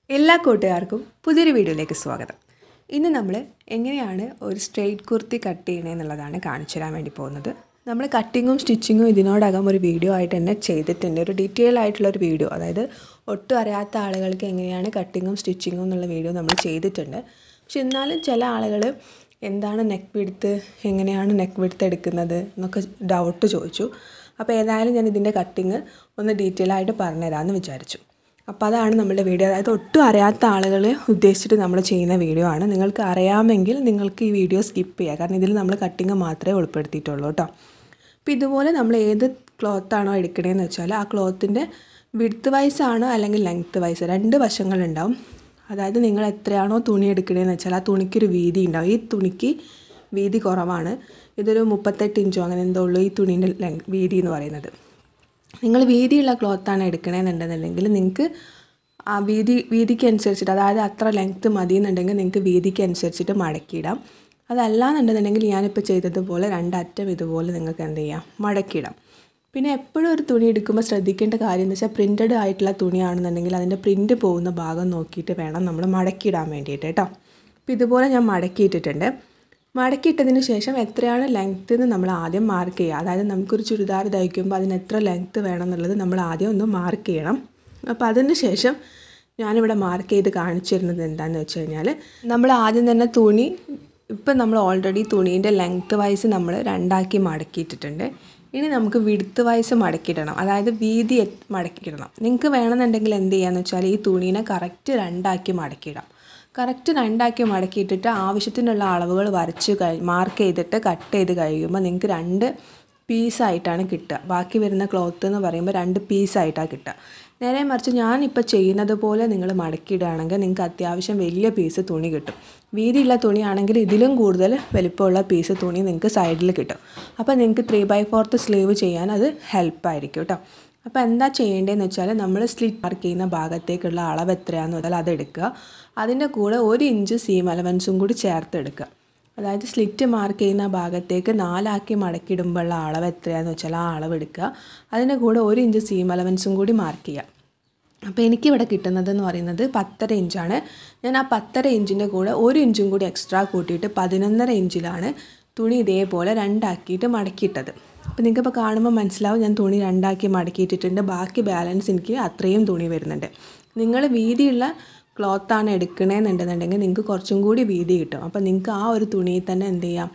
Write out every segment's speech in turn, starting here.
എല്ലാ കൂട്ടുകാർക്കും പുതിയൊരു വീഡിയോയിലേക്ക് സ്വാഗതം. ഇന്ന് നമ്മൾ എങ്ങനെയാണ് ഒരു സ്ട്രെയിറ്റ് കുർത്തി കട്ട് ചെയ്യണമെന്നുള്ളതാണ് കാണിച്ചു തരാൻ വേണ്ടി പോകുന്നത്. നമ്മൾ കട്ടിങ്ങും സ്റ്റിച്ചിങ്ങും ഇതിനോടകം ഒരു വീഡിയോ ആയിട്ട് തന്നെ ചെയ്തിട്ടുണ്ട്. ഒരു ഡീറ്റെയിൽ ആയിട്ടുള്ളൊരു വീഡിയോ, അതായത് ഒട്ടും അറിയാത്ത ആളുകൾക്ക് എങ്ങനെയാണ് കട്ടിങ്ങും സ്റ്റിച്ചിങ്ങും എന്നുള്ള വീഡിയോ നമ്മൾ ചെയ്തിട്ടുണ്ട്. പക്ഷെ എന്നാലും ചില ആളുകൾ എന്താണ് നെക്ക് വിഡ്ത്ത്, എങ്ങനെയാണ് നെക്ക് വിഡ്ത്ത് എടുക്കുന്നത് എന്നൊക്കെ ഡൗട്ട് ചോദിച്ചു. അപ്പോൾ ഏതായാലും ഞാൻ ഇതിൻ്റെ കട്ടിങ് ഒന്ന് ഡീറ്റെയിൽ ആയിട്ട് പറഞ്ഞുതരാമെന്ന് വിചാരിച്ചു. അപ്പോൾ അതാണ് നമ്മുടെ വീഡിയോ. അതായത് ഒട്ടും അറിയാത്ത ആളുകളെ ഉദ്ദേശിച്ചിട്ട് നമ്മൾ ചെയ്യുന്ന വീഡിയോ ആണ്. നിങ്ങൾക്ക് അറിയാമെങ്കിൽ നിങ്ങൾക്ക് ഈ വീഡിയോ സ്കിപ്പ് ചെയ്യാം, കാരണം ഇതിൽ നമ്മൾ കട്ടിങ് മാത്രമേ ഉൾപ്പെടുത്തിയിട്ടുള്ളൂ കേട്ടോ. അപ്പോൾ ഇതുപോലെ നമ്മൾ ഏത് ക്ലോത്താണോ എടുക്കണേന്ന് വെച്ചാൽ ആ ക്ലോത്തിൻ്റെ വിഡ്ത്ത് വൈസ് ആണോ അല്ലെങ്കിൽ ലെങ്ത്ത് വൈസ്, രണ്ട് വശങ്ങളുണ്ടാവും. അതായത് നിങ്ങൾ എത്രയാണോ തുണി എടുക്കണേന്ന് വെച്ചാൽ ആ തുണിക്കൊരു വീതി ഉണ്ടാവും. ഈ തുണിക്ക് വീതി കുറവാണ്, ഇതൊരു 38 ഇഞ്ചോ അങ്ങനെ എന്തോ ഉള്ളൂ ഈ തുണീൻ്റെ വീതി എന്ന് പറയുന്നത്. നിങ്ങൾ വീതിയുള്ള ക്ലോത്താണ് എടുക്കണമെന്നുണ്ടെന്നുണ്ടെങ്കിൽ നിങ്ങൾക്ക് ആ വീതിക്ക് അനുസരിച്ചിട്ട്, അതായത് അത്ര ലെങ്ത്ത് മതി എന്നുണ്ടെങ്കിൽ നിങ്ങൾക്ക് വീതിക്ക് അനുസരിച്ചിട്ട് മടക്കിയിടാം. അതല്ലാന്നുണ്ടെന്നുണ്ടെങ്കിൽ ഞാനിപ്പോൾ ചെയ്തതുപോലെ രണ്ടറ്റം ഇതുപോലെ നിങ്ങൾക്ക് എന്ത് ചെയ്യാം, മടക്കിയിടാം. പിന്നെ എപ്പോഴും ഒരു തുണി എടുക്കുമ്പോൾ ശ്രദ്ധിക്കേണ്ട കാര്യം എന്ന് വെച്ചാൽ പ്രിൻറ്റഡ് ആയിട്ടുള്ള തുണിയാണെന്നുണ്ടെങ്കിൽ അതിൻ്റെ പ്രിൻറ്റ് പോകുന്ന ഭാഗം നോക്കിയിട്ട് വേണം നമ്മൾ മടക്കിയിടാൻ വേണ്ടിയിട്ട് കേട്ടോ. അപ്പോൾ ഇതുപോലെ ഞാൻ മടക്കിയിട്ടിട്ടുണ്ട്. മടക്കിയിട്ടതിന് ശേഷം എത്രയാണ് ലെങ്ത്ത് എന്ന് നമ്മൾ ആദ്യം മാർക്ക് ചെയ്യുക. അതായത് നമുക്കൊരു ചുരിദാർ തയ്ക്കുമ്പോൾ അതിന് എത്ര ലെങ്ത്ത് വേണം എന്നുള്ളത് നമ്മൾ ആദ്യം ഒന്ന് മാർക്ക് ചെയ്യണം. അപ്പോൾ അതിന് ശേഷം ഞാനിവിടെ മാർക്ക് ചെയ്ത് കാണിച്ചു തരുന്നത് എന്താണെന്ന് വെച്ച് കഴിഞ്ഞാൽ, നമ്മൾ ആദ്യം തന്നെ തുണി, ഇപ്പം നമ്മൾ ഓൾറെഡി തുണീൻ്റെ ലെങ്ത്ത് വൈസ് നമ്മൾ രണ്ടാക്കി മടക്കിയിട്ടിട്ടുണ്ട്. ഇനി നമുക്ക് വിഡ്ത്ത് വൈസ് മടക്കിയിടണം, അതായത് വീതി മടക്കിയിടണം. നിങ്ങൾക്ക് വേണമെന്നുണ്ടെങ്കിൽ എന്ത് ചെയ്യാന്ന് വെച്ചാൽ ഈ തുണീനെ കറക്റ്റ് രണ്ടാക്കി മടക്കിയിടാം. കറക്റ്റ് രണ്ടാക്കി മടക്കിയിട്ടിട്ട് ആവശ്യത്തിനുള്ള അളവുകൾ വരച്ച് മാർക്ക് ചെയ്തിട്ട് കട്ട് ചെയ്ത് കഴിയുമ്പോൾ നിങ്ങൾക്ക് രണ്ട് പീസായിട്ടാണ് കിട്ടുക. ബാക്കി വരുന്ന ക്ലോത്ത് എന്ന് പറയുമ്പോൾ രണ്ട് പീസായിട്ടാണ് കിട്ടുക. നേരെ മറിച്ച് ഞാനിപ്പോൾ ചെയ്യുന്നത് പോലെ നിങ്ങൾ മടക്കിയിടുകയാണെങ്കിൽ നിങ്ങൾക്ക് അത്യാവശ്യം വലിയ പീസ് തുണി കിട്ടും. വീതിയുള്ള തുണിയാണെങ്കിൽ ഇതിലും കൂടുതൽ വലിപ്പമുള്ള പീസ് തുണി നിങ്ങൾക്ക് സൈഡിൽ കിട്ടും. അപ്പോൾ നിങ്ങൾക്ക് 3/4 സ്ലീവ് ചെയ്യാൻ അത് ഹെൽപ്പായിരിക്കും കേട്ടോ. അപ്പോൾ എന്താ ചെയ്യേണ്ടതെന്ന് വെച്ചാൽ, നമ്മൾ സ്ലിറ്റ് മാർക്ക് ചെയ്യുന്ന ഭാഗത്തേക്കുള്ള അളവ് എത്രയാണെന്ന് വെച്ചാൽ അതെടുക്കുക. അതിൻ്റെ കൂടെ 1 ഇഞ്ച് സീം അലവൻസും കൂടി ചേർത്തെടുക്കുക. അതായത് സ്ലിറ്റ് മാർക്ക് ചെയ്യുന്ന ഭാഗത്തേക്ക് 4 മടക്കിയിടുമ്പോഴുള്ള അളവ് എത്രയാണെന്ന് വെച്ചാൽ ആ അളവ് എടുക്കുക. അതിൻ്റെ കൂടെ 1 ഇഞ്ച് സീം അലവൻസും കൂടി മാർക്ക് ചെയ്യുക. അപ്പോൾ എനിക്കിവിടെ കിട്ടുന്നതെന്ന് പറയുന്നത് 10.5 ഇഞ്ചാണ്. ഞാൻ ആ 10.5 ഇഞ്ചിൻ്റെ കൂടെ 1 ഇഞ്ചും കൂടി എക്സ്ട്രാ കൂട്ടിയിട്ട് 11.5 ഇഞ്ചിലാണ് തുണി ഇതേപോലെ രണ്ടാക്കിയിട്ട് മടക്കിയിട്ടത്. അപ്പോൾ നിങ്ങൾക്കിപ്പോൾ കാണുമ്പോൾ മനസ്സിലാവും ഞാൻ തുണി രണ്ടാക്കി മടക്കിയിട്ടിട്ടുണ്ട്. ബാക്കി ബാലൻസ് എനിക്ക് അത്രയും തുണി വരുന്നുണ്ട്. നിങ്ങൾ വീതിയുള്ള ക്ലോത്താണ് എടുക്കണമെന്നുണ്ടെന്നുണ്ടെങ്കിൽ നിങ്ങൾക്ക് കുറച്ചും കൂടി വീതി കിട്ടും. അപ്പോൾ നിങ്ങൾക്ക് ആ ഒരു തുണിയിൽ തന്നെ എന്ത് ചെയ്യാം,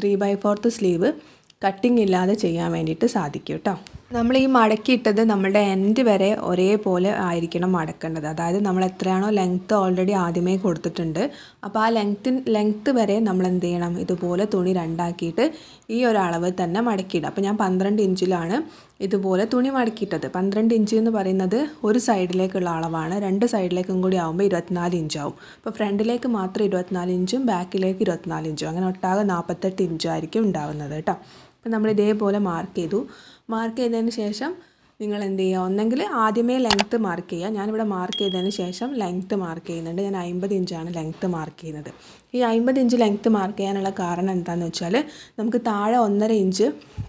3/4 സ്ലീവ് കട്ടിങ് ഇല്ലാതെ ചെയ്യാൻ വേണ്ടിയിട്ട് സാധിക്കും കേട്ടോ. നമ്മൾ ഈ മടക്കിയിട്ടത് നമ്മുടെ എൻഡ് വരെ ഒരേപോലെ ആയിരിക്കണം മടക്കേണ്ടത്. അതായത് നമ്മൾ എത്രയാണോ ലെങ്ത്ത് ഓൾറെഡി ആദ്യമേ കൊടുത്തിട്ടുണ്ട്, അപ്പോൾ ആ ലെങ്ത്ത് വരെ നമ്മൾ എന്ത് ചെയ്യണം, ഇതുപോലെ തുണി രണ്ടാക്കിയിട്ട് ഈ ഒരു അളവ് തന്നെ മടക്കിയിടുക. അപ്പോൾ ഞാൻ 12 ഇഞ്ചിലാണ് ഇതുപോലെ തുണി മടക്കിയിട്ടത്. 12 ഇഞ്ച് എന്ന് പറയുന്നത് ഒരു സൈഡിലേക്കുള്ള അളവാണ്. രണ്ട് സൈഡിലേക്കും കൂടി ആകുമ്പോൾ 24 ഇഞ്ചാവും. അപ്പോൾ ഫ്രണ്ടിലേക്ക് മാത്രം 24 ഇഞ്ചും ബാക്കിലേക്ക് 24 ഇഞ്ചും, അങ്ങനെ ഒട്ടാകെ 48 ഇഞ്ചായിരിക്കും ഉണ്ടാവുന്നത് കേട്ടോ. അപ്പോൾ നമ്മൾ ഇതേപോലെ മാർക്ക് ചെയ്തു. മാർക്ക് ചെയ്തതിന് ശേഷം നിങ്ങൾ എന്ത് ചെയ്യുക, ഒന്നെങ്കിൽ ആദ്യമേ ലെങ്ത്ത് മാർക്ക് ചെയ്യുക. ഞാനിവിടെ മാർക്ക് ചെയ്തതിന് ശേഷം ലെങ്ത്ത് മാർക്ക് ചെയ്യുന്നുണ്ട്. ഞാൻ 50 ഇഞ്ചാണ് ലെങ്ത്ത് മാർക്ക് ചെയ്യുന്നത്. ഈ 50 ഇഞ്ച് ലെങ്ത്ത് മാർക്ക് ചെയ്യാനുള്ള കാരണം എന്താണെന്ന് വെച്ചാൽ, നമുക്ക് താഴെ 1.5 ഇഞ്ച്,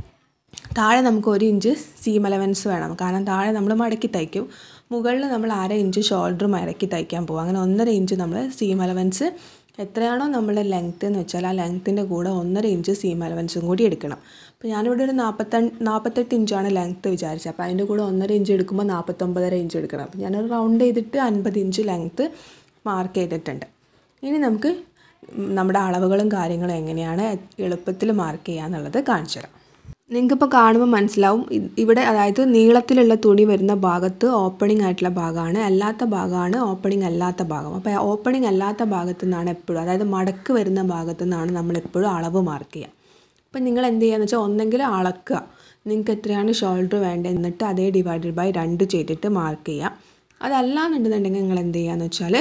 താഴെ നമുക്ക് 1 ഇഞ്ച് സീം അലവൻസ് വേണം. കാരണം താഴെ നമ്മൾ മടക്കി തയ്ക്കും, മുകളിൽ നമ്മൾ 1/2 ഇഞ്ച് ഷോൾഡർ മടക്കി തയ്ക്കാൻ പോകും. അങ്ങനെ 1.5 ഇഞ്ച് നമ്മൾ സീം അലവൻസ് എത്രയാണോ നമ്മൾ ലെങ്ത്ത് എന്ന് വെച്ചാൽ ആ ലെങ്ത്തിൻ്റെ കൂടെ 1.5 ഇഞ്ച് സീം അലവൻസും കൂടി എടുക്കണം. അപ്പോൾ ഞാനിവിടെ ഒരു 48 ഇഞ്ചാണ് ലെങ്ത്ത് വിചാരിച്ചത്. അപ്പോൾ അതിൻ്റെ കൂടെ 1.5 ഇഞ്ച് എടുക്കുമ്പോൾ 49.5 ഇഞ്ച് എടുക്കണം. അപ്പോൾ ഞാനൊരു റൗണ്ട് ചെയ്തിട്ട് 50 ഇഞ്ച് ലെങ്ത്ത് മാർക്ക് ചെയ്തിട്ടുണ്ട്. ഇനി നമുക്ക് നമ്മുടെ അളവുകളും കാര്യങ്ങളും എങ്ങനെയാണ് എളുപ്പത്തിൽ മാർക്ക് ചെയ്യുക എന്നുള്ളത് കാണിച്ചു തരാം. നിങ്ങൾക്കിപ്പോൾ കാണുമ്പോൾ മനസ്സിലാവും, ഇവിടെ അതായത് നീളത്തിലുള്ള തുണി വരുന്ന ഭാഗത്ത് ഓപ്പണിംഗ് ആയിട്ടുള്ള ഭാഗമാണ്, അല്ലാത്ത ഭാഗമാണ് ഓപ്പണിംഗ് അല്ലാത്ത ഭാഗം. അപ്പോൾ ഓപ്പണിംഗ് അല്ലാത്ത ഭാഗത്തു നിന്നാണ് എപ്പോഴും, അതായത് മടക്ക് വരുന്ന ഭാഗത്തു നിന്നാണ് നമ്മളെപ്പോഴും അളവ് മാർക്ക് ചെയ്യുക. അപ്പം നിങ്ങൾ എന്ത് ചെയ്യുകയെന്ന് വെച്ചാൽ, ഒന്നെങ്കിൽ അളക്കുക, നിങ്ങൾക്ക് എത്രയാണ് ഷോൾഡർ വേണ്ടത്, എന്നിട്ട് അതേ ÷ 2 ചെയ്തിട്ട് മാർക്ക് ചെയ്യുക. അതല്ലാന്നുണ്ടെന്നുണ്ടെങ്കിൽ നിങ്ങൾ എന്ത് ചെയ്യുകയെന്ന് വെച്ചാൽ,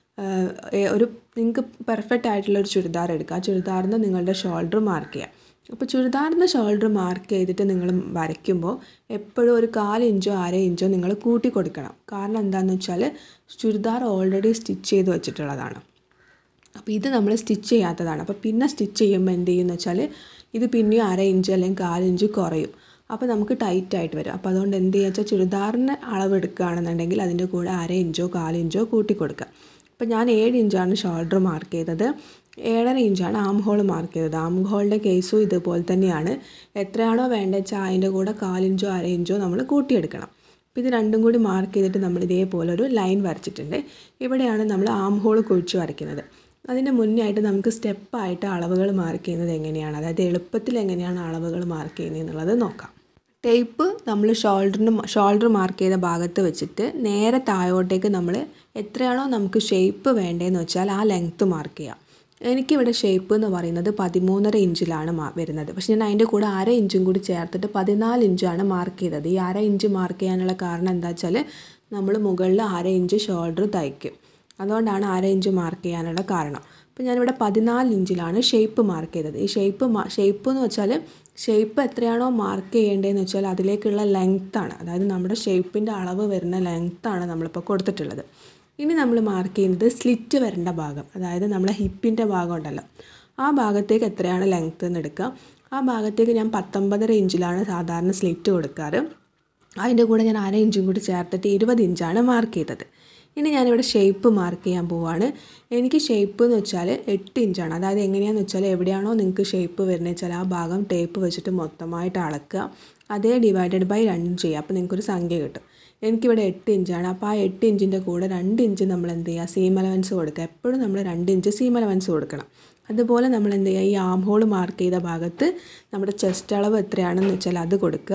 ഒരു നിങ്ങൾക്ക് പെർഫെക്റ്റ് ആയിട്ടുള്ളൊരു ചുരിദാർ എടുക്കുക. ആ ചുരിദാറിന് നിങ്ങളുടെ ഷോൾഡർ മാർക്ക് ചെയ്യുക. അപ്പോൾ ചുരിദാറിന് ഷോൾഡർ മാർക്ക് ചെയ്തിട്ട് നിങ്ങൾ വരയ്ക്കുമ്പോൾ എപ്പോഴും ഒരു 1/4 ഇഞ്ചോ 1/2 ഇഞ്ചോ നിങ്ങൾ കൂട്ടി കൊടുക്കണം. കാരണം എന്താണെന്ന് വെച്ചാൽ, ചുരിദാർ ഓൾറെഡി സ്റ്റിച്ച് ചെയ്ത് വെച്ചിട്ടുള്ളതാണ്. അപ്പോൾ ഇത് നമ്മൾ സ്റ്റിച്ച് ചെയ്യാത്തതാണ്. അപ്പോൾ പിന്നെ സ്റ്റിച്ച് ചെയ്യുമ്പോൾ എന്ത് ചെയ്യുമെന്ന് വെച്ചാൽ, ഇത് പിന്നെയും 1/2 ഇഞ്ച് അല്ലെങ്കിൽ 1/4 ഇഞ്ച് കുറയും. അപ്പോൾ നമുക്ക് ടൈറ്റായിട്ട് വരും. അപ്പോൾ അതുകൊണ്ട് എന്ത് ചെയ്യുക വെച്ചാൽ ചുരിദാറിന് അളവ് എടുക്കുകയാണെന്നുണ്ടെങ്കിൽ അതിൻ്റെ കൂടെ 1/2 ഇഞ്ചോ 1/4 ഇഞ്ചോ കൂട്ടി കൊടുക്കുക. അപ്പോൾ ഞാൻ 7 ഇഞ്ചാണ് ഷോൾഡർ മാർക്ക് ചെയ്തത്, 7.5 ഇഞ്ചാണ് ആം ഹോൾ മാർക്ക് ചെയ്തത്. ആം ഹോളിൻ്റെ കേസും ഇതുപോലെ തന്നെയാണ്. എത്രയാണോ വേണ്ടത് വെച്ചാൽ അതിൻ്റെ കൂടെ 1/4 ഇഞ്ചോ 1/2 ഇഞ്ചോ നമ്മൾ കൂട്ടിയെടുക്കണം. അപ്പോൾ ഇത് രണ്ടും കൂടി മാർക്ക് ചെയ്തിട്ട് നമ്മൾ ഇതേപോലെ ഒരു ലൈൻ വരച്ചിട്ടുണ്ട്. ഇവിടെയാണ് നമ്മൾ ആം ഹോൾ കുഴിച്ച് വരയ്ക്കുന്നത്. അതിൻ്റെ മുന്നേ ആയിട്ട് നമുക്ക് സ്റ്റെപ്പായിട്ട് അളവുകൾ മാർക്ക് ചെയ്യുന്നത് എങ്ങനെയാണ്, അതായത് എളുപ്പത്തിൽ എങ്ങനെയാണ് അളവുകൾ മാർക്ക് ചെയ്യുന്നത് എന്നുള്ളത് നോക്കാം. ടേപ്പ് നമ്മൾ ഷോൾഡർ മാർക്ക് ചെയ്ത ഭാഗത്ത് വെച്ചിട്ട് നേരെ താഴോട്ടേക്ക് നമ്മൾ എത്രയാണോ നമുക്ക് ഷേപ്പ് വേണ്ടതെന്ന് വെച്ചാൽ ആ ലെങ്ത്ത് മാർക്ക് ചെയ്യാം. എനിക്കിവിടെ ഷേപ്പ് എന്ന് പറയുന്നത് 13.5 ഇഞ്ചിലാണ് വരുന്നത്. പക്ഷേ ഞാൻ അതിൻ്റെ കൂടെ 1/2 ഇഞ്ചും കൂടി ചേർത്തിട്ട് 14 ഇഞ്ചാണ് മാർക്ക് ചെയ്തത്. ഈ 1/2 ഇഞ്ച് മാർക്ക് ചെയ്യാനുള്ള കാരണം എന്താ വെച്ചാൽ നമ്മൾ മുകളിൽ 1/2 ഇഞ്ച് ഷോൾഡർ തയ്ക്കും, അതുകൊണ്ടാണ് 1/2 ഇഞ്ച് മാർക്ക് ചെയ്യാനുള്ള കാരണം. അപ്പോൾ ഞാനിവിടെ 14 ഇഞ്ചിലാണ് ഷേപ്പ് മാർക്ക് ചെയ്തത്. ഈ ഷേപ്പ് എന്ന് വെച്ചാൽ ഷേപ്പ് എത്രയാണോ മാർക്ക് ചെയ്യേണ്ടതെന്ന് വെച്ചാൽ അതിലേക്കുള്ള ലെങ്ത്താണ്, അതായത് നമ്മുടെ ഷേപ്പിൻ്റെ അളവ് വരുന്ന ലെങ്ത്താണ് നമ്മളിപ്പോൾ കൊടുത്തിട്ടുള്ളത്. ഇനി നമ്മൾ മാർക്ക് ചെയ്യുന്നത് സ്ലിറ്റ് വരേണ്ട ഭാഗം, അതായത് നമ്മളെ ഹിപ്പിൻ്റെ ഭാഗം ഉണ്ടല്ലോ, ആ ഭാഗത്തേക്ക് എത്രയാണ് ലെങ്ത്ത് എന്ന് എടുക്കുക. ആ ഭാഗത്തേക്ക് ഞാൻ 19.5 ഇഞ്ചിലാണ് സാധാരണ സ്ലിറ്റ് കൊടുക്കാറ്. അതിൻ്റെ കൂടെ ഞാൻ 1/2 ഇഞ്ചും കൂടി ചേർത്തിട്ട് 20 ഇഞ്ചാണ് മാർക്ക് ചെയ്തത്. ഇനി ഞാനിവിടെ ഷേപ്പ് മാർക്ക് ചെയ്യാൻ പോവുകയാണ്. എനിക്ക് ഷേപ്പ് എന്ന് വെച്ചാൽ 8 ഇഞ്ചാണ്. അതായത് എങ്ങനെയാണെന്ന് വെച്ചാൽ എവിടെയാണോ നിങ്ങൾക്ക് ഷേപ്പ് വരുന്നത് വെച്ചാൽ ആ ഭാഗം ടേപ്പ് വെച്ചിട്ട് മൊത്തമായിട്ട് അളക്കുക, അതേ ഡിവൈഡഡ് ബൈ 2 ചെയ്യുക. അപ്പോൾ നിങ്ങൾക്കൊരു സംഖ്യ കിട്ടും. എനിക്കിവിടെ 8 ഇഞ്ചാണ്. അപ്പോൾ ആ 8 ഇഞ്ചിൻ്റെ കൂടെ 2 ഇഞ്ച് നമ്മൾ എന്ത് ചെയ്യുക, സീം അലവൻസ് കൊടുക്കുക. എപ്പോഴും നമ്മൾ 2 ഇഞ്ച് സീം അലവൻസ് കൊടുക്കണം. അതുപോലെ നമ്മൾ എന്ത് ചെയ്യുക, ഈ ആം ഹോൾ മാർക്ക് ചെയ്ത ഭാഗത്ത് നമ്മുടെ ചെസ്റ്റ് അളവ് എത്രയാണെന്ന് വെച്ചാൽ അത് കൊടുക്കുക.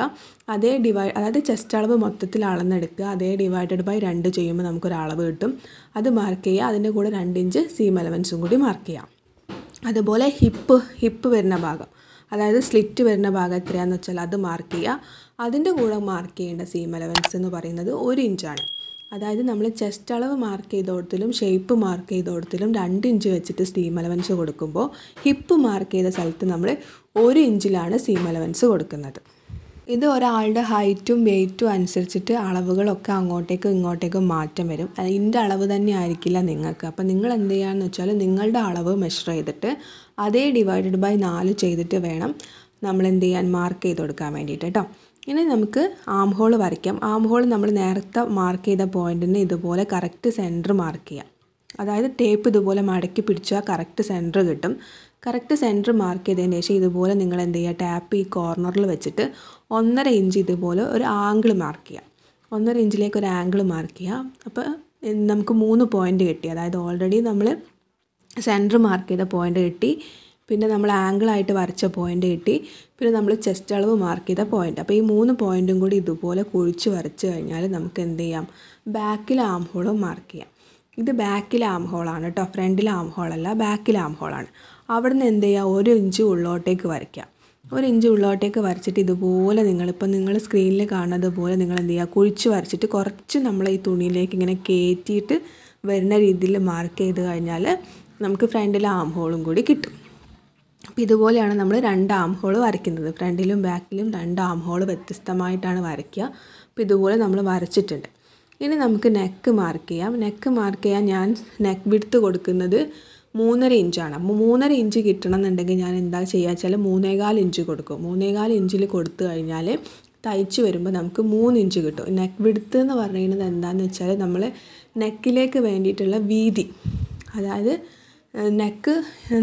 അതായത് ചെസ്റ്റ് അളവ് മൊത്തത്തിൽ അളന്നെടുക്കുക, അതേ ഡിവൈഡഡ് ബൈ 2 ചെയ്യുമ്പോൾ നമുക്കൊരു അളവ് കിട്ടും. അത് മാർക്ക് ചെയ്യുക. അതിൻ്റെ കൂടെ 2 ഇഞ്ച് സീം അലവൻസും കൂടി മാർക്ക് ചെയ്യാം. അതുപോലെ ഹിപ്പ് വരുന്ന ഭാഗം, അതായത് സ്ലിറ്റ് വരുന്ന ഭാഗം എത്രയാണെന്ന് വെച്ചാൽ അത് മാർക്ക് ചെയ്യുക. അതിൻ്റെ കൂടെ മാർക്ക് ചെയ്യേണ്ട സീം അലവൻസ് എന്ന് പറയുന്നത് 1 ഇഞ്ചാണ്. അതായത് നമ്മൾ ചെസ്റ്റ് അളവ് മാർക്ക് ചെയ്തോടത്തിലും ഷേപ്പ് മാർക്ക് ചെയ്തോടത്തിലും 2 ഇഞ്ച് വെച്ചിട്ട് സീം അലവൻസ് കൊടുക്കുമ്പോൾ ഹിപ്പ് മാർക്ക് ചെയ്ത സ്ഥലത്ത് നമ്മൾ 1 ഇഞ്ചിലാണ് സീം അലവൻസ് കൊടുക്കുന്നത്. ഇത് ഒരാളുടെ ഹൈറ്റും വെയ്റ്റും അനുസരിച്ചിട്ട് അളവുകളൊക്കെ അങ്ങോട്ടേക്കും ഇങ്ങോട്ടേക്കും മാറ്റം വരും. അതിൻ്റെ അളവ് തന്നെ ആയിരിക്കില്ല നിങ്ങൾക്ക്. അപ്പോൾ നിങ്ങൾ എന്ത് ചെയ്യുകയെന്ന് വെച്ചാൽ നിങ്ങളുടെ അളവ് മെഷർ ചെയ്തിട്ട് അതേ ഡിവൈഡഡ് ബൈ 4 ചെയ്തിട്ട് വേണം നമ്മൾ എന്ത് ചെയ്യാൻ, മാർക്ക് ചെയ്ത് കൊടുക്കാൻ വേണ്ടിയിട്ട് കേട്ടോ. ഇനി നമുക്ക് ആം ഹോൾ വരയ്ക്കാം. ആം ഹോൾ നമ്മൾ നേരത്തെ മാർക്ക് ചെയ്ത പോയിൻറ്റിന് ഇതുപോലെ കറക്റ്റ് സെൻറ്റർ മാർക്ക് ചെയ്യാം. അതായത് ടേപ്പ് ഇതുപോലെ മടക്കി പിടിച്ചാൽ കറക്റ്റ് സെൻറ്റർ കിട്ടും. കറക്റ്റ് സെൻറ്റർ മാർക്ക് ചെയ്തതിന് ശേഷം ഇതുപോലെ നിങ്ങൾ എന്ത് ചെയ്യുക, ടാപ്പ് ഈ കോർണറിൽ വെച്ചിട്ട് 1.5 ഇഞ്ച് ഇതുപോലെ ഒരു ആംഗിൾ മാർക്ക് ചെയ്യാം. 1.5 ഇഞ്ചിലേക്ക് ഒരു ആംഗിൾ മാർക്ക് ചെയ്യാം. അപ്പോൾ നമുക്ക് 3 പോയിൻ്റ് കിട്ടി. അതായത് ഓൾറെഡി നമ്മൾ സെൻറ്റർ മാർക്ക് ചെയ്ത പോയിൻ്റ് കിട്ടി, പിന്നെ നമ്മൾ ആംഗിളായിട്ട് വരച്ച പോയിൻ്റ് കിട്ടി, പിന്നെ നമ്മൾ ചെസ്റ്റ് അളവ് മാർക്ക് ചെയ്ത പോയിൻ്റ്. അപ്പോൾ ഈ 3 പോയിൻറ്റും കൂടി ഇതുപോലെ കുഴിച്ച് വരച്ച് കഴിഞ്ഞാൽ നമുക്ക് എന്ത് ചെയ്യാം, ബാക്കിൽ ആം ഹോളും മാർക്ക് ചെയ്യാം. ഇത് ബാക്കിൽ ആം ഹോളാണ് കേട്ടോ, ഫ്രണ്ടിൽ ആം ഹോളല്ല, ബാക്കിൽ ആം ഹോളാണ്. അവിടെ നിന്ന് എന്ത് ചെയ്യുക, 1 ഇഞ്ച് ഉള്ളോട്ടേക്ക് വരയ്ക്കുക. 1 ഇഞ്ച് ഉള്ളോട്ടേക്ക് വരച്ചിട്ട് ഇതുപോലെ നിങ്ങൾ സ്ക്രീനിൽ കാണുന്നത് പോലെ നിങ്ങൾ എന്ത് ചെയ്യുക, കുഴിച്ച് വരച്ചിട്ട് കുറച്ച് നമ്മൾ ഈ തുണിയിലേക്ക് ഇങ്ങനെ കയറ്റിയിട്ട് വരുന്ന രീതിയിൽ മാർക്ക് ചെയ്ത് കഴിഞ്ഞാൽ നമുക്ക് ഫ്രണ്ടിൽ ആം ഹോളും കൂടി കിട്ടും. അപ്പോൾ ഇതുപോലെയാണ് നമ്മൾ 2 ആം ഹോൾ വരയ്ക്കുന്നത്. ഫ്രണ്ടിലും ബാക്കിലും 2 ആം ഹോൾ വ്യത്യസ്തമായിട്ടാണ് വരയ്ക്കുക. അപ്പോൾ ഇതുപോലെ നമ്മൾ വരച്ചിട്ടുണ്ട്. ഇനി നമുക്ക് നെക്ക് മാർക്ക് ചെയ്യാം. നെക്ക് മാർക്ക് ചെയ്യാൻ ഞാൻ നെക്ക് വിഡ്ത്ത് കൊടുക്കുന്നത് 3.5 ഇഞ്ചാണ്. അപ്പോൾ 3.5 ഇഞ്ച് കിട്ടണം എന്നുണ്ടെങ്കിൽ ഞാൻ എന്താ ചെയ്യുക വെച്ചാൽ 3.25 ഇഞ്ച് കൊടുക്കും. 3.25 ഇഞ്ചിൽ കൊടുത്തു കഴിഞ്ഞാൽ തയ്ച്ച് വരുമ്പോൾ നമുക്ക് 3 ഇഞ്ച് കിട്ടും. നെക്ക് വിഡ്ത്ത് എന്ന് പറയുന്നത് എന്താണെന്ന് വെച്ചാൽ നമ്മൾ നെക്കിലേക്ക് വേണ്ടിയിട്ടുള്ള വീതി, അതായത് നെക്ക്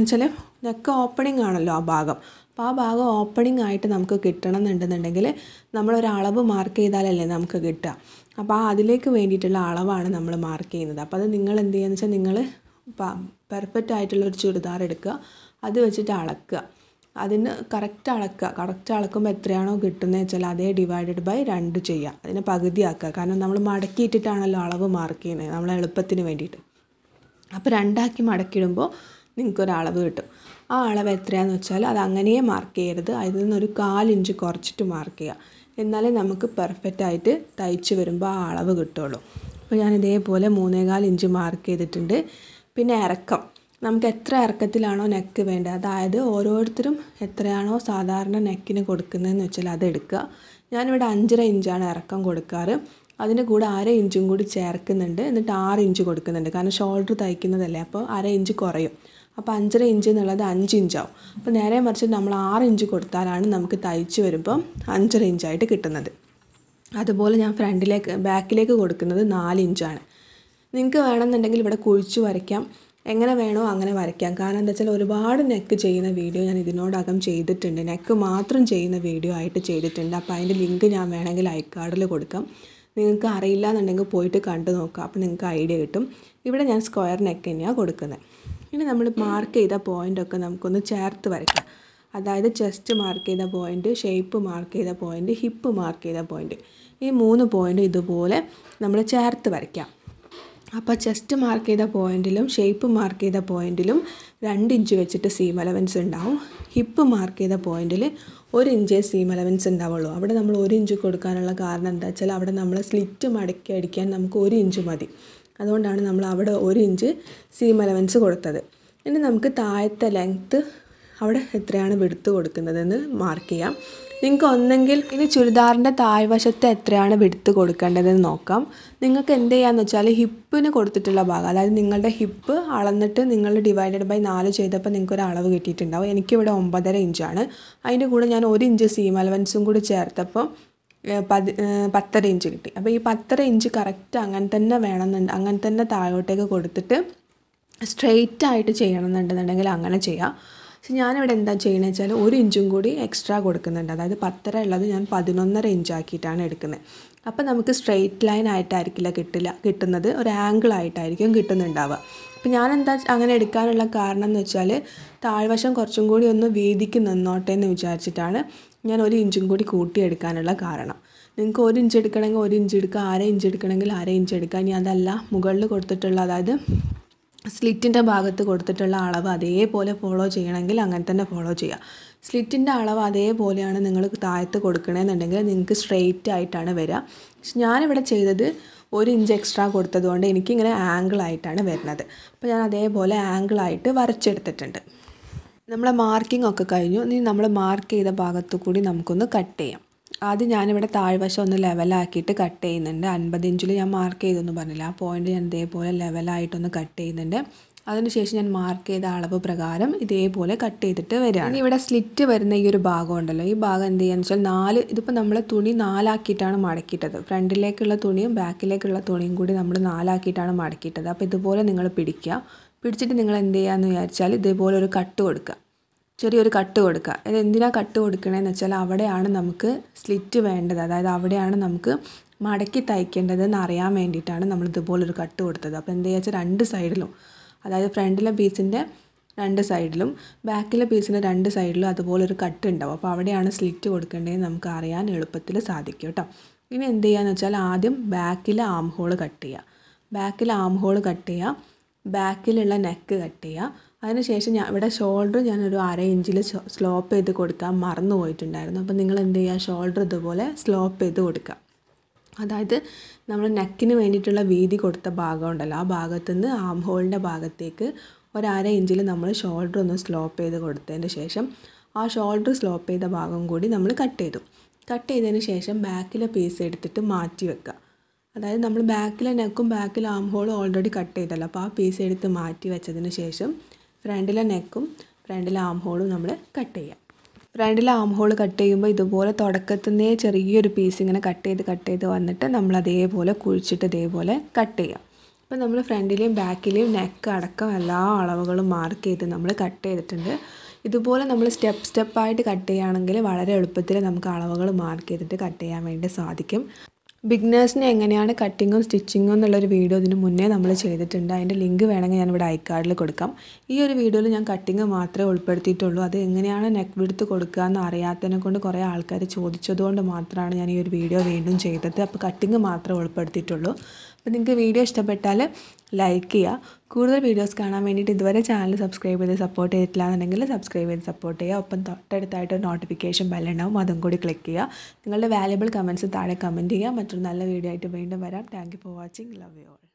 ഓപ്പണിംഗ് ആണല്ലോ ആ ഭാഗം. അപ്പോൾ ആ ഭാഗം ഓപ്പണിംഗ് ആയിട്ട് നമുക്ക് കിട്ടണം എന്നുണ്ടെന്നുണ്ടെങ്കിൽ നമ്മളൊരളവ് മാർക്ക് ചെയ്താലല്ലേ നമുക്ക് കിട്ടുക. അപ്പോൾ അതിലേക്ക് വേണ്ടിയിട്ടുള്ള അളവാണ് നമ്മൾ മാർക്ക് ചെയ്യുന്നത്. അപ്പോൾ അത് നിങ്ങൾ എന്ത് ചെയ്യുകയെന്ന് വെച്ചാൽ നിങ്ങൾ പെർഫെക്റ്റ് ആയിട്ടുള്ളൊരു ചുരിദാർ എടുക്കുക, അത് വെച്ചിട്ട് അളക്കുക. അതിന് കറക്റ്റ് അളക്കുമ്പോൾ എത്രയാണോ കിട്ടുന്നത് വെച്ചാൽ അതേ ഡിവൈഡഡ് ബൈ 2 ചെയ്യുക. അതിനെ പകുതിയാക്കുക. കാരണം നമ്മൾ മടക്കിയിട്ടിട്ടാണല്ലോ അളവ് മാർക്ക് ചെയ്യുന്നത്, നമ്മൾ എളുപ്പത്തിന് വേണ്ടിയിട്ട്. അപ്പോൾ 2 ആക്കി മടക്കിയിടുമ്പോൾ നിങ്ങൾക്കൊരളവ് കിട്ടും. ആ അളവ് എത്രയാണെന്ന് വെച്ചാൽ അത് അങ്ങനെ മാർക്ക് ചെയ്യരുത്, അതിൽ നിന്നൊരു 1/4 ഇഞ്ച് കുറച്ചിട്ട് മാർക്ക് ചെയ്യുക. എന്നാലേ നമുക്ക് പെർഫെക്റ്റ് ആയിട്ട് തയ്ച്ച് വരുമ്പോൾ ആ അളവ് കിട്ടുള്ളൂ. അപ്പോൾ ഞാൻ ഇതേപോലെ 3.25 ഇഞ്ച് മാർക്ക് ചെയ്തിട്ടുണ്ട്. പിന്നെ ഇറക്കം, നമുക്ക് എത്ര ഇറക്കത്തിലാണോ നെക്ക് വേണ്ടത്, അതായത് ഓരോരുത്തരും എത്രയാണോ സാധാരണ നെക്കിന് കൊടുക്കുന്നതെന്ന് വെച്ചാൽ അതെടുക്കുക. ഞാനിവിടെ 5.5 ഇഞ്ചാണ് ഇറക്കം കൊടുക്കാറ്. അതിൻ്റെ കൂടെ 1/2 ഇഞ്ചും കൂടി ചേർക്കുന്നുണ്ട്. എന്നിട്ട് 6 ഇഞ്ച് കൊടുക്കുന്നുണ്ട്. കാരണം ഷോൾഡർ തയ്ക്കുന്നതല്ലേ, അപ്പോൾ 1/2 ഇഞ്ച് കുറയും. അപ്പോൾ 5.5 ഇഞ്ച് എന്നുള്ളത് 5 ഇഞ്ചാവും. അപ്പോൾ നേരെ മറിച്ച് നമ്മൾ 6 ഇഞ്ച് കൊടുത്താലാണ് നമുക്ക് തയ്ച്ച് വരുമ്പം 5.5 ഇഞ്ചായിട്ട് കിട്ടുന്നത്. അതുപോലെ ഞാൻ ബാക്കിലേക്ക് കൊടുക്കുന്നത് 4 ഇഞ്ചാണ്. നിങ്ങൾക്ക് വേണമെന്നുണ്ടെങ്കിൽ ഇവിടെ കുഴിച്ച് വരയ്ക്കാം, എങ്ങനെ വേണോ അങ്ങനെ വരയ്ക്കാം. കാരണം എന്താ വെച്ചാൽ ഒരുപാട് നെക്ക് ചെയ്യുന്ന വീഡിയോ ഞാൻ ഇതിനോടകം ചെയ്തിട്ടുണ്ട്, നെക്ക് മാത്രം ചെയ്യുന്ന വീഡിയോ ആയിട്ട് ചെയ്തിട്ടുണ്ട്. അപ്പോൾ അതിൻ്റെ ലിങ്ക് ഞാൻ വേണമെങ്കിൽ ഐക്കാർഡിൽ കൊടുക്കാം. നിങ്ങൾക്ക് അറിയില്ല എന്നുണ്ടെങ്കിൽ പോയിട്ട് കണ്ടു നോക്കാം, അപ്പോൾ നിങ്ങൾക്ക് ഐഡിയ കിട്ടും. ഇവിടെ ഞാൻ സ്ക്വയർ നെക്ക് തന്നെയാണ് കൊടുക്കുന്നത്. ഇനി നമ്മൾ മാർക്ക് ചെയ്ത പോയിൻ്റൊക്കെ നമുക്കൊന്ന് ചേർത്ത് വരയ്ക്കാം. അതായത് ചെസ്റ്റ് മാർക്ക് ചെയ്ത പോയിൻ്റ്, ഷേപ്പ് മാർക്ക് ചെയ്ത പോയിൻ്റ്, ഹിപ്പ് മാർക്ക് ചെയ്ത പോയിൻ്റ്, ഈ 3 പോയിൻ്റ് ഇതുപോലെ നമ്മൾ ചേർത്ത് വരയ്ക്കാം. അപ്പോൾ ചെസ്റ്റ് മാർക്ക് ചെയ്ത പോയിൻറ്റിലും ഷേപ്പ് മാർക്ക് ചെയ്ത പോയിൻറ്റിലും 2 ഇഞ്ച് വെച്ചിട്ട് സീം അലവൻസ് ഉണ്ടാവും. ഹിപ്പ് മാർക്ക് ചെയ്ത പോയിൻറ്റിൽ 1 ഇഞ്ചേ സീം അലവൻസ് ഉണ്ടാവുള്ളൂ. അവിടെ നമ്മൾ 1 ഇഞ്ച് കൊടുക്കാനുള്ള കാരണം എന്താ വെച്ചാൽ അവിടെ നമ്മൾ സ്ലിറ്റ് മടക്കി അടിക്കാൻ നമുക്ക് 1 ഇഞ്ച് മതി. അതുകൊണ്ടാണ് നമ്മൾ അവിടെ 1 ഇഞ്ച് സീം അലവൻസ് കൊടുത്തത്. ഇനി നമുക്ക് താഴത്തെ ലെങ്ത്ത് അവിടെ എത്രയാണ് വിഡ്ത്ത് കൊടുക്കുന്നതെന്ന് മാർക്ക് ചെയ്യാം. നിങ്ങൾക്ക് ഒന്നെങ്കിൽ ഇനി ചുരിദാറിൻ്റെ താഴ്വശത്ത് എത്രയാണ് വിഡ്ത്ത് കൊടുക്കേണ്ടതെന്ന് നോക്കാം. നിങ്ങൾക്ക് എന്ത് ചെയ്യാമെന്ന് വെച്ചാൽ ഹിപ്പിന് കൊടുത്തിട്ടുള്ള ഭാഗം, അതായത് നിങ്ങളുടെ ഹിപ്പ് അളന്നിട്ട് നിങ്ങൾ ഡിവൈഡഡ് ബൈ 4 ചെയ്തപ്പോൾ നിങ്ങൾക്കൊരു അളവ് കിട്ടിയിട്ടുണ്ടാവും. എനിക്കിവിടെ 9.5 ഇഞ്ചാണ്. അതിൻ്റെ കൂടെ ഞാൻ 1 ഇഞ്ച് സീം അലവൻസും കൂടി ചേർത്തപ്പോൾ 10.5 ഇഞ്ച് കിട്ടി. അപ്പോൾ ഈ 10.5 ഇഞ്ച് കറക്റ്റ് അങ്ങനെ തന്നെ വേണമെന്നുണ്ട്, അങ്ങനെ തന്നെ താഴോട്ടേക്ക് കൊടുത്തിട്ട് സ്ട്രെയിറ്റ് ആയിട്ട് ചെയ്യണമെന്നുണ്ടെന്നുണ്ടെങ്കിൽ അങ്ങനെ ചെയ്യാം. പക്ഷെ ഞാനിവിടെ എന്താ ചെയ്യുന്നത് വെച്ചാൽ 1 ഇഞ്ചും കൂടി എക്സ്ട്രാ കൊടുക്കുന്നുണ്ട്. അതായത് 10.5 ഉള്ളത് ഞാൻ 11.5 ഇഞ്ചാക്കിയിട്ടാണ് എടുക്കുന്നത്. അപ്പോൾ നമുക്ക് സ്ട്രെയിറ്റ് ലൈൻ ആയിട്ടായിരിക്കില്ല കിട്ടുന്നത്, ഒരു ആംഗിൾ ആയിട്ടായിരിക്കും കിട്ടുന്നുണ്ടാവുക. അപ്പോൾ ഞാനെന്താ അങ്ങനെ എടുക്കാനുള്ള കാരണം എന്ന് വെച്ചാൽ താഴ്വശം കുറച്ചും കൂടി ഒന്ന് വീതിക്ക് നിന്നോട്ടെ എന്ന് വിചാരിച്ചിട്ടാണ് ഞാൻ 1 ഇഞ്ചും കൂടി കൂട്ടിയെടുക്കാനുള്ള കാരണം. നിങ്ങൾക്ക് 1 ഇഞ്ച് എടുക്കണമെങ്കിൽ 1 ഇഞ്ച് എടുക്കുക, 1/2 ഇഞ്ച് എടുക്കണമെങ്കിൽ 1/2 ഇഞ്ച് എടുക്കുക. ഇനി അതല്ല മുകളിൽ കൊടുത്തിട്ടുള്ള, അതായത് സ്ലിറ്റിൻ്റെ ഭാഗത്ത് കൊടുത്തിട്ടുള്ള അളവ് അതേപോലെ ഫോളോ ചെയ്യണമെങ്കിൽ അങ്ങനെ തന്നെ ഫോളോ ചെയ്യുക. സ്ലിറ്റിൻ്റെ അളവ് അതേപോലെയാണ് നിങ്ങൾ താഴത്ത് കൊടുക്കണമെന്നുണ്ടെങ്കിൽ നിങ്ങൾക്ക് സ്ട്രെയിറ്റ് ആയിട്ടാണ് വരിക. പക്ഷെ ഞാനിവിടെ ചെയ്തത് 1 ഇഞ്ച് എക്സ്ട്രാ കൊടുത്തതുകൊണ്ട് എനിക്കിങ്ങനെ ആംഗിളായിട്ടാണ് വരുന്നത്. അപ്പോൾ ഞാൻ അതേപോലെ ആംഗിളായിട്ട് വരച്ചെടുത്തിട്ടുണ്ട്. നമ്മളെ മാർക്കിംഗ് ഒക്കെ കഴിഞ്ഞു. ഇനി നമ്മൾ മാർക്ക് ചെയ്ത ഭാഗത്തു കൂടി നമുക്കൊന്ന് കട്ട് ചെയ്യാം. ആദ്യം ഞാനിവിടെ താഴ്വശം ഒന്ന് ലെവലാക്കിയിട്ട് കട്ട് ചെയ്യുന്നുണ്ട്. 50 ഇഞ്ചിൽ ഞാൻ മാർക്ക് ചെയ്തെന്ന് പറഞ്ഞില്ല, ആ പോയിൻ്റ് ഞാൻ ഇതേപോലെ ലെവലായിട്ടൊന്ന് കട്ട് ചെയ്യുന്നുണ്ട്. അതിനുശേഷം ഞാൻ മാർക്ക് ചെയ്ത അളവ് പ്രകാരം ഇതേപോലെ കട്ട് ചെയ്തിട്ട് വരികയാണ്. ഇവിടെ സ്ലിറ്റ് വരുന്ന ഈ ഒരു ഭാഗം ഉണ്ടല്ലോ, ഈ ഭാഗം എന്ത് ചെയ്യുകയെന്ന് വെച്ചാൽ 4, ഇതിപ്പോൾ നമ്മൾ തുണി 4 ആക്കിയിട്ടാണ് മടക്കിയിട്ടത്. ഫ്രണ്ടിലേക്കുള്ള തുണിയും ബാക്കിലേക്കുള്ള തുണിയും കൂടി നമ്മൾ 4 ആക്കിയിട്ടാണ് മടക്കിയിട്ടത്. അപ്പോൾ ഇതുപോലെ നിങ്ങൾ പിടിച്ചിട്ട് നിങ്ങൾ എന്ത് ചെയ്യുകയെന്ന് വിചാരിച്ചാൽ ഇതേപോലെ ഒരു കട്ട് കൊടുക്കുക, ചെറിയൊരു കട്ട് കൊടുക്കുക. ഇത് എന്തിനാണ് കട്ട് കൊടുക്കണമെന്ന് വെച്ചാൽ അവിടെയാണ് നമുക്ക് സ്ലിറ്റ് വേണ്ടത്, അതായത് അവിടെയാണ് നമുക്ക് മടക്കി തയ്ക്കേണ്ടതെന്ന് അറിയാൻ വേണ്ടിയിട്ടാണ് നമ്മൾ ഇതുപോലൊരു കട്ട് കൊടുത്തത്. അപ്പോൾ എന്താ വെച്ചാൽ 2 സൈഡിലും, അതായത് ഫ്രണ്ടിലെ പീസിൻ്റെ 2 സൈഡിലും ബാക്കിലെ പീസിൻ്റെ 2 സൈഡിലും അതുപോലൊരു കട്ട് ഉണ്ടാവും. അപ്പോൾ അവിടെയാണ് സ്ലിറ്റ് കൊടുക്കേണ്ടതെന്ന് നമുക്ക് അറിയാൻ എളുപ്പത്തിൽ സാധിക്കും കേട്ടോ. ഇനി എന്ത് ചെയ്യുകയെന്ന് വെച്ചാൽ ആദ്യം ബാക്കിലെ ആം ഹോൾ കട്ട് ചെയ്യുക, ബാക്കിലുള്ള നെക്ക് കട്ട് ചെയ്യുക. അതിനുശേഷം ഇവിടെ ഷോൾഡർ ഞാനൊരു 1/2 ഇഞ്ചിൽ സ്ലോപ്പ് ചെയ്ത് കൊടുക്കാൻ മറന്നു പോയിട്ടുണ്ടായിരുന്നു. അപ്പോൾ നിങ്ങൾ എന്ത് ചെയ്യുക, ഷോൾഡർ ഇതുപോലെ സ്ലോപ്പ് ചെയ്ത് കൊടുക്കുക. അതായത് നമ്മൾ നെക്കിന് വേണ്ടിയിട്ടുള്ള വീതി കൊടുത്ത ഭാഗം ഉണ്ടല്ലോ, ആ ഭാഗത്തുനിന്ന് ആം ഹോളിൻ്റെ ഭാഗത്തേക്ക് ഒരു 1/2 ഇഞ്ചിൽ നമ്മൾ ഷോൾഡർ ഒന്ന് സ്ലോപ്പ് ചെയ്ത് കൊടുത്തതിന് ശേഷം ആ ഷോൾഡർ സ്ലോപ്പ് ചെയ്ത ഭാഗം കൂടി നമ്മൾ കട്ട് ചെയ്തതിന് ശേഷം ബാക്കിലെ പീസ് എടുത്തിട്ട് മാറ്റി വെക്കുക. അതായത് നമ്മൾ ബാക്കിലെ നെക്കും ബാക്കിലെ ആം ഹോളും ഓൾറെഡി കട്ട് ചെയ്തല്ലോ, അപ്പോൾ ആ പീസ് എടുത്ത് മാറ്റി വെച്ചതിന് ശേഷം ഫ്രണ്ടിലെ നെക്കും ഫ്രണ്ടിലെ ആം ഹോളും നമ്മൾ കട്ട് ചെയ്യുക. ഫ്രണ്ടിലെ ആം ഹോൾ കട്ട് ചെയ്യുമ്പോൾ ഇതുപോലെ തുടക്കത്തിൽ നിന്നേ ചെറിയൊരു പീസ് ഇങ്ങനെ കട്ട് ചെയ്ത് വന്നിട്ട് നമ്മൾ അതേപോലെ കുഴിച്ചിട്ട് ഇതേപോലെ കട്ട് ചെയ്യുക. അപ്പോൾ നമ്മൾ ഫ്രണ്ടിലെയും ബാക്കിലെയും നെക്ക് അടക്കം എല്ലാ അളവുകളും മാർക്ക് ചെയ്ത് നമ്മൾ കട്ട് ചെയ്തിട്ടുണ്ട്. ഇതുപോലെ നമ്മൾ സ്റ്റെപ്പായിട്ട് കട്ട് ചെയ്യുകയാണെങ്കിൽ വളരെ എളുപ്പത്തിൽ നമുക്ക് അളവുകൾ മാർക്ക് ചെയ്തിട്ട് കട്ട് ചെയ്യാൻ വേണ്ടി സാധിക്കും. ബിഗിനേഴ്സിന് എങ്ങനെയാണ് കട്ടിങ്ങും സ്റ്റിച്ചിങ്ങും എന്നുള്ളൊരു വീഡിയോ ഇതിന് മുന്നേ നമ്മൾ ചെയ്തിട്ടുണ്ട്. അതിൻ്റെ ലിങ്ക് വേണമെങ്കിൽ ഞാനിവിടെ ഐക്കാർഡിൽ കൊടുക്കാം. ഈ ഒരു വീഡിയോയിൽ ഞാൻ കട്ടിങ് മാത്രമേ ഉൾപ്പെടുത്തിയിട്ടുള്ളൂ. അത് എങ്ങനെയാണ് നെക്ക് വിഡ്ത്ത് കൊടുക്കുക എന്ന് അറിയാത്തതിനെ കൊണ്ട് കുറേ ആൾക്കാർ ചോദിച്ചതുകൊണ്ട് മാത്രമാണ് ഞാൻ ഈ ഒരു വീഡിയോ വീണ്ടും ചെയ്തത്. അപ്പോൾ കട്ടിങ് മാത്രമേ ഉൾപ്പെടുത്തിയിട്ടുള്ളൂ. അപ്പോൾ നിങ്ങൾക്ക് വീഡിയോ ഇഷ്ടപ്പെട്ടാൽ ലൈക്ക് ചെയ്യുക. കൂടുതൽ വീഡിയോസ് കാണാൻ വേണ്ടിയിട്ട് ഇതുവരെ ചാനൽ സബ്സ്ക്രൈബ് ചെയ്ത് സപ്പോർട്ട് ചെയ്തിട്ടില്ല എന്നുണ്ടെങ്കിൽ സബ്സ്ക്രൈബ് ചെയ്ത് സപ്പോർട്ട് ചെയ്യുക. ഒപ്പം തൊട്ടടുത്തായിട്ട് ഒരു നോട്ടിഫിക്കേഷൻ ബെല്ലുണ്ടാവും, അതും കൂടി ക്ലിക്ക് ചെയ്യുക. നിങ്ങളുടെ വാല്യുബിൾ കമൻറ്റ്സ് താഴെ കമൻറ്റ് ചെയ്യുക. മറ്റൊരു നല്ല വീഡിയോ ആയിട്ട് വീണ്ടും വരാം. Thank you for watching. Love you all.